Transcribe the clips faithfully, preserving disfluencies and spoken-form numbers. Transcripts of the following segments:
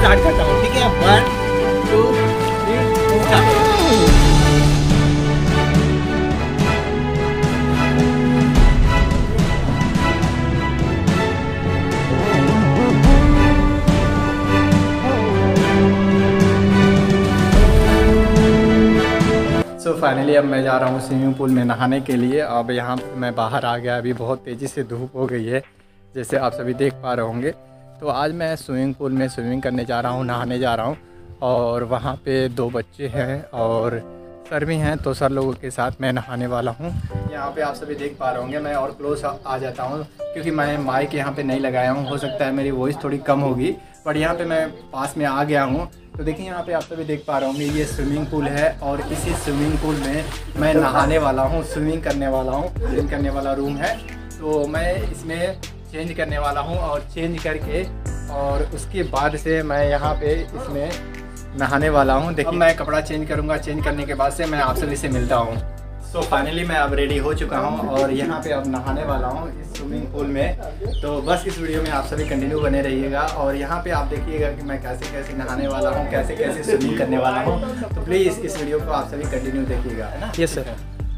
Start करता हूँ, ठीक है। One two three start. So so finally अब मैं जा रहा हूँ स्विमिंग पूल में नहाने के लिए। अब यहाँ मैं बाहर आ गया, अभी बहुत तेज़ी से धूप हो गई है जैसे आप सभी देख पा रहे होंगे। तो आज मैं स्विमिंग पूल में स्विमिंग करने जा रहा हूँ, नहाने जा रहा हूँ। और वहाँ पे दो बच्चे हैं और सर भी हैं, तो सर लोगों के साथ मैं नहाने वाला हूँ। यहाँ पे आप सभी देख पा रहे होंगे। मैं और क्लोज आ जाता हूँ क्योंकि मैं माइक यहाँ पे नहीं लगाया हूँ, हो सकता है मेरी वॉइस थोड़ी कम होगी, बट यहाँ पे मैं पास में आ गया हूँ। तो देखिए यहाँ पे आप सभी देख पा रहे होंगे, ये स्विमिंग पूल है और इसी स्विमिंग पूल में मैं नहाने वाला हूँ, स्विमिंग करने वाला हूँ। स्विमिंग करने वाला रूम है, तो मैं इसमें चेंज करने वाला हूँ और चेंज करके और उसके बाद से मैं यहाँ पे इसमें नहाने वाला हूँ। देखिए मैं कपड़ा चेंज करूँगा, चेंज करने के बाद से मैं आप सभी से मिलता हूँ। सो so, फाइनली मैं अब रेडी हो चुका हूँ और यहाँ पे अब नहाने वाला हूँ इस स्विमिंग पूल में। तो बस इस वीडियो में आप सभी कंटिन्यू बने रहिएगा और यहाँ पे आप देखिएगा कि मैं कैसे कैसे नहाने वाला हूँ, कैसे कैसे स्विमिंग करने वाला हूँ। तो प्लीज़ इस वीडियो को आप सभी कंटिन्यू देखिएगा, है ना। Yes sir.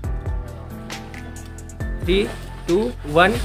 Three two one.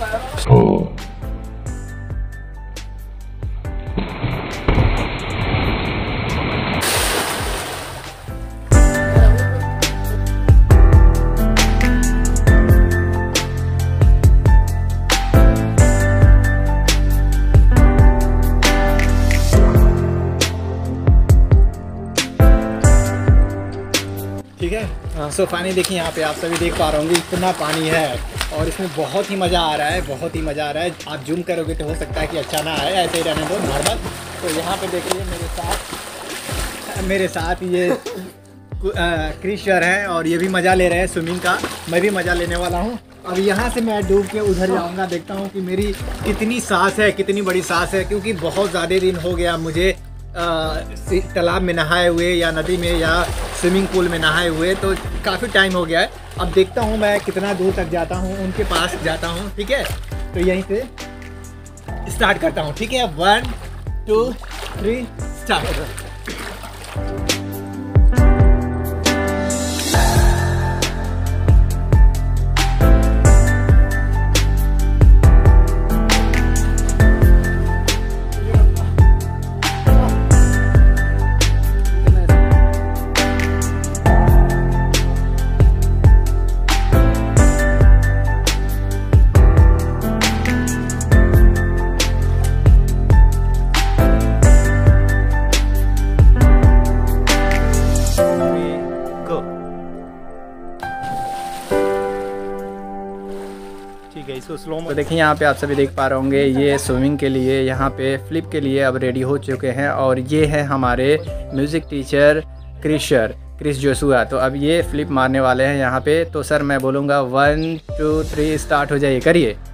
ठीक है। सो फाइनली देखिए यहाँ पे आप सभी देख पा रहे होंगे इतना पानी है और इसमें बहुत ही मज़ा आ रहा है, बहुत ही मज़ा आ रहा है। आप जूम करोगे तो हो सकता है कि अच्छा ना आए, ऐसे ही रहने दो नॉर्मल। तो यहाँ पे देखिए मेरे साथ मेरे साथ ये क्रिशर हैं और ये भी मज़ा ले रहे हैं स्विमिंग का, मैं भी मज़ा लेने वाला हूँ। अब यहाँ से मैं डूब के उधर जाऊँगा, देखता हूँ कि मेरी कितनी सांस है, कितनी बड़ी सांस है, क्योंकि बहुत ज़्यादा दिन हो गया मुझे तालाब में नहाए हुए या नदी में या स्विमिंग पूल में नहाए हुए, तो काफ़ी टाइम हो गया है। अब देखता हूँ मैं कितना दूर तक जाता हूँ, उनके पास जाता हूँ, ठीक है। तो यहीं से स्टार्ट करता हूँ, ठीक है। One two three start. इसको स्लो में। तो देखिए यहाँ पे आप सभी देख पा रहे होंगे, ये स्विमिंग के लिए यहाँ पे फ्लिप के लिए अब रेडी हो चुके हैं और ये है हमारे म्यूज़िक टीचर क्रिशर क्रिस जोशुआ। तो अब ये फ्लिप मारने वाले हैं यहाँ पे। तो सर मैं बोलूँगा वन टू थ्री स्टार्ट हो जाइए, करिए।